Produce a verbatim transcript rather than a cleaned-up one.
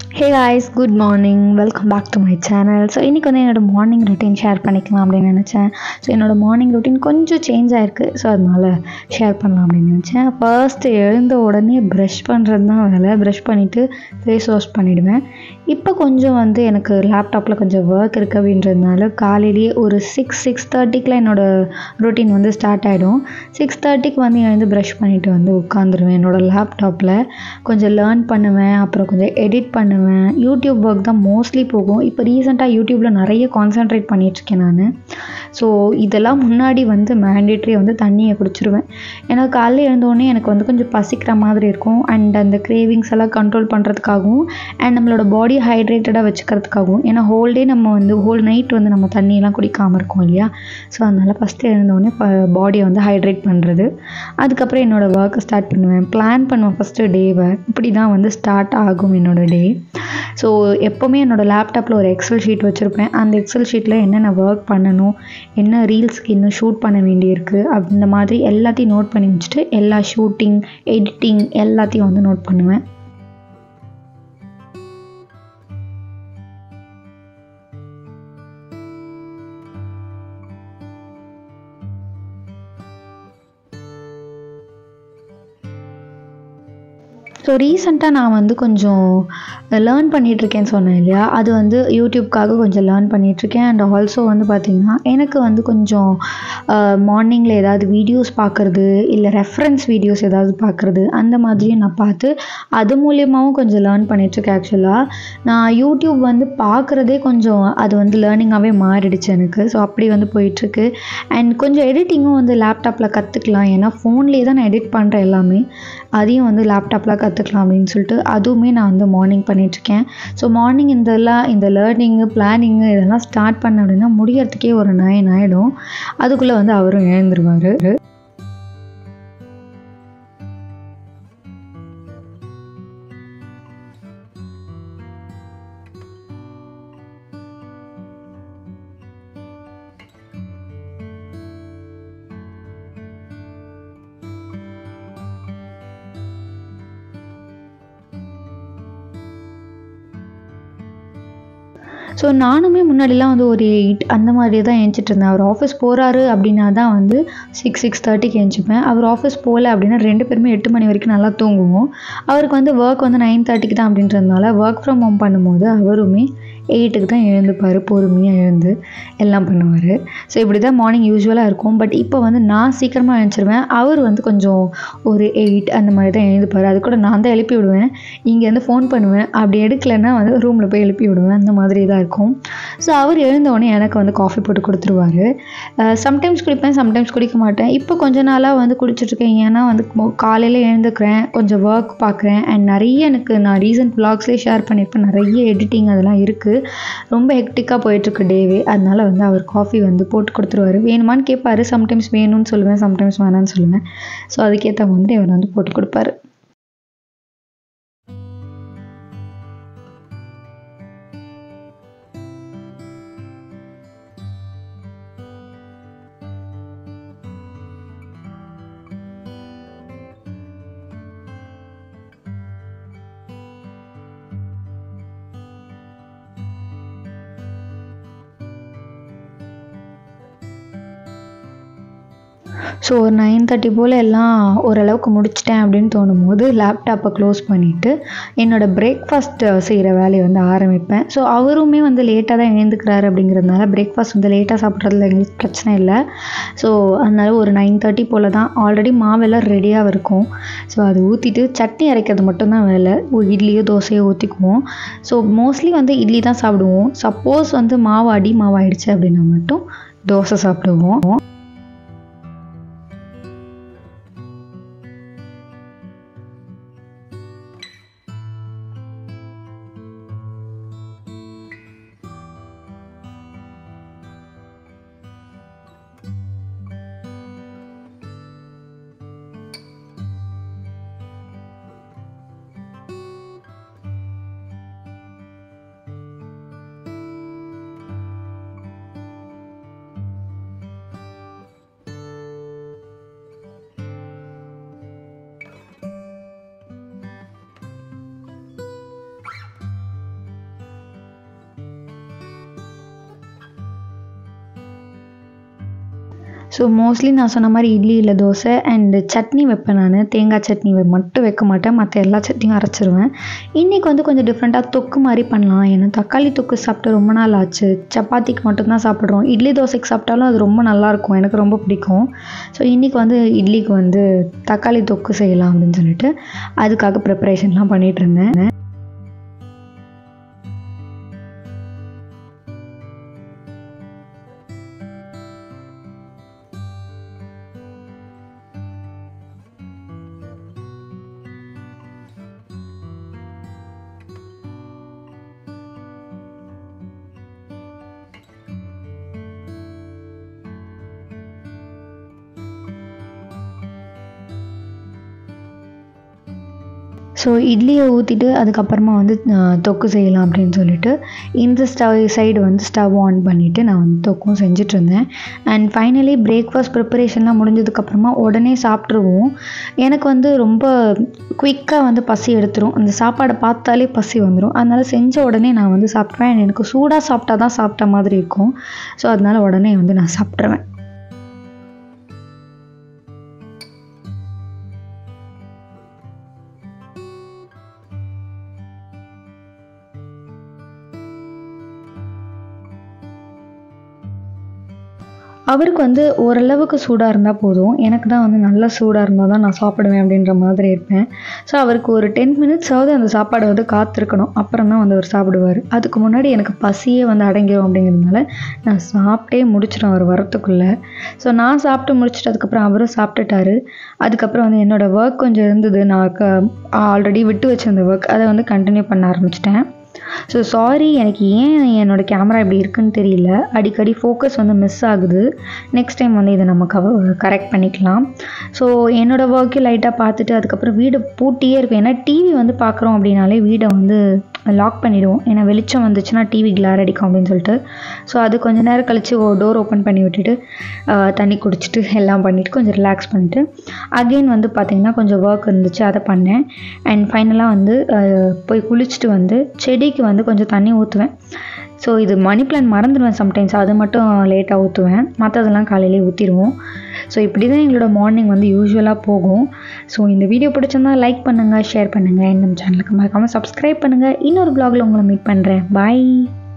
Hey guys, good morning. Welcome back to my channel. So இன்றைக்கி வந்து என்னோடய morning routine share பண்ணிக்கலாம் அப்படின்னு நினச்சேன். ஸோ என்னோடய மார்னிங் ரொட்டீன் கொஞ்சம் சேஞ்ச் ஆகிருக்கு. ஸோ அதனால் ஷேர் பண்ணலாம் அப்படின்னு நினச்சேன். ஃபர்ஸ்ட்டு எழுந்த உடனே ப்ரஷ் பண்ணுறது தான் வேலை. ப்ரஷ் பண்ணிவிட்டு ஃபேஸ் வாஷ் பண்ணிவிடுவேன். இப்போ கொஞ்சம் வந்து எனக்கு லேப்டாப்பில் கொஞ்சம் ஒர்க் இருக்குது அப்படின்றதுனால காலையிலேயே ஒரு சிக்ஸ் சிக்ஸ் தேர்ட்டிக்கெலாம் என்னோடய ரொட்டீன் வந்து ஸ்டார்ட் ஆகிடும். சிக்ஸ் தேர்ட்டிக்கு வந்து எழுந்து ப்ரஷ் பண்ணிவிட்டு வந்து உட்காந்துருவேன் என்னோடய லேப்டாப்பில். கொஞ்சம் லேர்ன் பண்ணுவேன், அப்புறம் கொஞ்சம் எடிட் பண்ணுவேன். யூடியூப் ஒர்க் தான் மோஸ்ட்லி போகும். இப்போ ரீசெண்டாக யூடியூப்பில் நிறைய கான்சென்ட்ரேட் பண்ணிகிட்ருக்கேன் நான். ஸோ இதெல்லாம் முன்னாடி வந்து மேண்டேட்ரி வந்து தண்ணியை குடிச்சிருவேன். ஏன்னா காலையில் எழுந்தோடனே எனக்கு வந்து கொஞ்சம் பசிக்கிற மாதிரி இருக்கும். அண்ட் அந்த கிரேவிங்ஸ் எல்லாம் கண்ட்ரோல் பண்ணுறதுக்காகவும் அண்ட் நம்மளோட பாடி ஹைட்ரேட்டடாக வச்சுக்கிறதுக்காகவும். ஏன்னா ஹோல் டே நம்ம வந்து ஹோல் நைட் வந்து நம்ம தண்ணியெல்லாம் குடிக்காமல் இருக்கோம் இல்லையா. ஸோ அதனால் ஃபஸ்ட்டு எழுந்தோடனே பாடியை வந்து ஹைட்ரேட் பண்ணுறது. அதுக்கப்புறம் என்னோடய ஒர்க்கை ஸ்டார்ட் பண்ணுவேன். பிளான் பண்ணுவேன் ஃபஸ்ட்டு டேவை. இப்படி தான் வந்து ஸ்டார்ட் ஆகும் என்னோடய டே. ஸோ எப்போவுமே என்னோடய லேப்டாப்பில் ஒரு எக்ஸல் ஷீட் வச்சுருப்பேன். அந்த எக்ஸல் ஷீட்டில் என்னென்ன ஒர்க் பண்ணணும், என்ன ரீல்ஸ்க்கு இன்னும் ஷூட் பண்ண வேண்டியிருக்கு, அந்த மாதிரி எல்லாத்தையும் நோட் பண்ணி வச்சுட்டு எல்லா ஷூட்டிங், எடிட்டிங் எல்லாத்தையும் வந்து நோட் பண்ணுவேன். ஸோ ரீசெண்டாக நான் வந்து கொஞ்சம் லேர்ன் பண்ணிகிட்ருக்கேன்னு சொன்னேன் இல்லையா. அது வந்து யூடியூப்காக கொஞ்சம் லேர்ன் பண்ணிகிட்ருக்கேன். அண்ட் ஆல்சோ வந்து பார்த்திங்கன்னா எனக்கு வந்து கொஞ்சம் மார்னிங்கில் ஏதாவது வீடியோஸ் பார்க்குறது, இல்லை ரெஃபரன்ஸ் வீடியோஸ் ஏதாவது பார்க்குறது, அந்த மாதிரியும் நான் பார்த்து அது மூலியமாகவும் கொஞ்சம் லேர்ன் பண்ணிகிட்ருக்கேன். ஆக்சுவலாக நான் யூடியூப் வந்து பார்க்குறதே கொஞ்சம் அது வந்து லேர்னிங்காகவே மாறிடுச்சு எனக்கு. ஸோ அப்படி வந்து போயிட்டுருக்கு. அண்ட் கொஞ்சம் எடிட்டிங்கும் வந்து லேப்டாப்பில் கற்றுக்கலாம். ஏன்னா ஃபோன்லேயே தான் நான் எடிட் பண்ணுறேன் எல்லாமே. அதையும் வந்து லேப்டாப்பில் கற்றுக்கலாம் அப்படின்னு சொல்லிட்டு அதுவுமே நான் வந்து மார்னிங் பண்ணிகிட்ருக்கேன். ஸோ மார்னிங் இதெல்லாம் இந்த லேர்னிங்கு, பிளானிங்கு இதெல்லாம் ஸ்டார்ட் பண்ண அப்படின்னா முடியறதுக்கே ஒரு நைன் ஆகிடும். அதுக்குள்ளே வந்து அவரும் எழுந்துருவார். ஸோ நானுமே முன்னாடிலாம் வந்து ஒரு எயிட் அந்த மாதிரி தான் எழுந்திச்சிட்டு இருந்தேன். அவர் ஆஃபீஸ் போகிறாரு அப்படின்னா தான் வந்து சிக்ஸ் சிக்ஸ் தேர்ட்டிக்கு எழுந்திரிப்பேன். அவர் ஆஃபீஸ் போகல அப்படின்னா ரெண்டு பேருமே எட்டு மணி வரைக்கும் நல்லா தூங்குவோம். அவருக்கு வந்து ஒர்க் வந்து நைன் தேர்ட்டிக்கு தான் அப்படின்றதுனால ஒர்க் ஃப்ரம் ஹோம் பண்ணும்போது அவருமே எயிட்டுக்கு தான் எழுந்துப்பார். பொறுமையாக எழுந்து எல்லாம் பண்ணுவார். ஸோ இப்படி தான் மார்னிங் யூஸ்வலாக இருக்கும். பட் இப்போ வந்து நான் சீக்கிரமாக எழுந்திருவேன். அவர் வந்து கொஞ்சம் ஒரு எயிட் அந்த மாதிரி தான் எழுந்துப்பார். அது கூட நான் தான் எழுப்பி விடுவேன். இங்கேருந்து ஃபோன் பண்ணுவேன். அப்படி எடுக்கலைன்னா வந்து ரூமில் போய் எழுப்பி விடுவேன். அந்த மாதிரி தான் இருக்கும். ஸோ அவர் எழுந்தோடனே எனக்கு வந்து காஃபி போட்டு கொடுத்துருவார். சம்டைம்ஸ் குடிப்பேன், சம்டைம்ஸ் குடிக்க மாட்டேன். இப்போ கொஞ்ச நாளாக வந்து குடிச்சிட்ருக்கேன். ஏன்னா வந்து காலையில் எழுந்துக்கிறேன், கொஞ்சம் ஒர்க் பார்க்குறேன். அண்ட் நிறைய எனக்கு நான் ரீசன்ட் வ்ளாக்ஸ்லேயே ஷேர் பண்ணியிருப்பேன். நிறைய எடிட்டிங் அதெல்லாம் இருக்குது. ரொம்ப ஹெக்டிக்காக போயிட்டுருக்கு டேவே. அதனால் வந்து அவர் காஃபி வந்து போட்டு கொடுத்துருவாரு. வேணுமான்னு கேட்பாரு. சம்டைம்ஸ் வேணும்னு சொல்லுவேன், சம்டைம்ஸ் வேணான்னு சொல்லுவேன். ஸோ அதுக்கேற்ற மாதிரி அவர் வந்து போட்டு கொடுப்பாரு. ஸோ ஒரு நைன் தேர்ட்டி போல் எல்லாம் ஓரளவுக்கு முடிச்சிட்டேன் அப்படின்னு தோணும் போது லேப்டாப்பை க்ளோஸ் பண்ணிவிட்டு என்னோடய பிரேக்ஃபாஸ்ட் செய்கிற வேலையை வந்து ஆரம்பிப்பேன். ஸோ அவருமே வந்து லேட்டாக தான் எழுந்துக்கிறாரு அப்படிங்கிறதுனால பிரேக்ஃபாஸ்ட் வந்து லேட்டாக சாப்பிட்றதுல எங்களுக்கு பிரச்சனை இல்லை. ஸோ அதனால் ஒரு நைன் தேர்ட்டி போல் தான் ஆல்ரெடி மாவெல்லாம் ரெடியாக இருக்கும். ஸோ அது ஊற்றிட்டு சட்னி அரைக்கிறது மட்டும்தான் வேலை. இட்லியோ தோசையோ ஊற்றிக்குவோம். ஸோ மோஸ்ட்லி வந்து இட்லி தான் சாப்பிடுவோம். சப்போஸ் வந்து மாவு அடி மாவாயிடுச்சு அப்படின்னா மட்டும் தோசை சாப்பிடுவோம். ஸோ மோஸ்ட்லி நான் சொன்ன மாதிரி இட்லி இல்லை தோசை அண்ட் சட்னி வைப்பேன். நான் தேங்காய் சட்னி மட்டும் வைக்க மாட்டேன், மற்ற எல்லா சட்னியும் அரைச்சிருவேன். இன்றைக்கி வந்து கொஞ்சம் டிஃப்ரெண்ட்டாக தொக்கு மாதிரி பண்ணலாம். ஏன்னா தக்காளி தொக்கு சாப்பிட்டு ரொம்ப நாள் ஆச்சு. சப்பாத்திக்கு மட்டும்தான் சாப்பிட்றோம். இட்லி தோசைக்கு சாப்பிட்டாலும் அது ரொம்ப நல்லாயிருக்கும், எனக்கு ரொம்ப பிடிக்கும். ஸோ இன்றைக்கி வந்து இட்லிக்கு வந்து தக்காளி தொக்கு செய்யலாம் அப்படின்னு சொல்லிட்டு அதுக்காக ப்ரிப்பரேஷன்லாம் பண்ணிகிட்டு இருந்தேன். ஸோ இட்லியை ஊற்றிட்டு அதுக்கப்புறமா வந்து தொக்கு செய்யலாம் அப்படின்னு சொல்லிட்டு இந்த ஸ்டவ் சைடு வந்து ஸ்டவ் ஆன் பண்ணிவிட்டு நான் வந்து தொக்கும் செஞ்சிட்ருந்தேன். அண்ட் ஃபைனலி பிரேக்ஃபாஸ்ட் ப்ரிப்பரேஷன்லாம் முடிஞ்சதுக்கப்புறமா உடனே சாப்பிட்ருவோம். எனக்கு வந்து ரொம்ப குயிக்காக வந்து பசி எடுத்துரும். அந்த சாப்பாடை பார்த்தாலே பசி வந்துடும். அதனால் செஞ்ச உடனே நான் வந்து சாப்பிட்ருவேன். எனக்கு சூடாக சாப்பிட்டா தான் சாப்பிட்ட மாதிரி இருக்கும். ஸோ அதனால் உடனே வந்து நான் சாப்பிட்ருவேன். அவருக்கு வந்து ஓரளவுக்கு சூடாக இருந்தால் போதும். எனக்கு தான் வந்து நல்லா சூடாக இருந்தால் தான் நான் சாப்பிடுவேன் அப்படின்ற மாதிரி இருப்பேன். ஸோ அவருக்கு ஒரு டென் மினிட்ஸாவது அந்த சாப்பாடை வந்து காத்திருக்கணும், அப்புறம் தான் வந்து அவர் சாப்பிடுவார். அதுக்கு முன்னாடி எனக்கு பசியே வந்து அடங்கிடும். அப்படிங்கிறதுனால நான் சாப்பிட்டே முடிச்சிடும் அவர் வரத்துக்குள்ளே. ஸோ நான் சாப்பிட்டு முடிச்சிட்டு அதுக்கப்புறம் அவரும் சாப்பிட்டுட்டாரு. அதுக்கப்புறம் வந்து என்னோடய ஒர்க் கொஞ்சம் இருந்தது. நான் க ஆல்ரெடி விட்டு வச்சிருந்த ஒர்க் அதை வந்து கண்டினியூ பண்ண ஆரம்பிச்சிட்டேன். ஸோ சாரி, எனக்கு ஏன் என்னோடய கேமரா இப்படி இருக்குன்னு தெரியல. அடிக்கடி ஃபோக்கஸ் வந்து மிஸ் ஆகுது. நெக்ஸ்ட் டைம் வந்து இதை நம்ம கவ கரெக்ட் பண்ணிக்கலாம். ஸோ என்னோடய ஒர்க்கை லைட்டாக பார்த்துட்டு அதுக்கப்புறம் வீடு பூட்டியே இருப்பேன். ஏன்னா டிவி வந்து பார்க்குறோம் அப்படின்னாலே வீடை வந்து லாக் பண்ணிவிடுவோம். ஏன்னா வெளிச்சம் வந்துச்சுன்னா டிவி கிளார் அடிக்கும் அப்படின்னு சொல்லிட்டு. ஸோ அது கொஞ்சம் நேரம் கழித்து டோர் ஓப்பன் பண்ணி விட்டுட்டு தண்ணி குடிச்சிட்டு எல்லாம் பண்ணிவிட்டு கொஞ்சம் ரிலாக்ஸ் பண்ணிவிட்டு அகெயின் வந்து பார்த்திங்கன்னா கொஞ்சம் ஒர்க் இருந்துச்சு, அதை பண்ணேன். அண்ட் ஃபைனலாக வந்து போய் குளிச்சுட்டு வந்து செடிக்கு வந்து கொஞ்சம் தண்ணி ஊற்றுவேன். ஸோ இது மணி பிளான்ட் மறந்துடுவேன் சம்டைம்ஸ், அது மட்டும் லேட்டாக ஊற்றுவேன். மற்றதெல்லாம் காலையிலே ஊற்றிடுவோம். ஸோ இப்படி தான் எங்களோட மார்னிங் வந்து யூஸ்வலாக போகும். ஸோ இந்த வீடியோ பிடிச்சிருந்தா லைக் பண்ணுங்கள், ஷேர் பண்ணுங்கள், நம்ம சேனலுக்கு மறக்காமல் சப்ஸ்கிரைப் பண்ணுங்கள். இன்னொரு ப்ளாகில் உங்களை மீட் பண்ணுறேன். பாய்.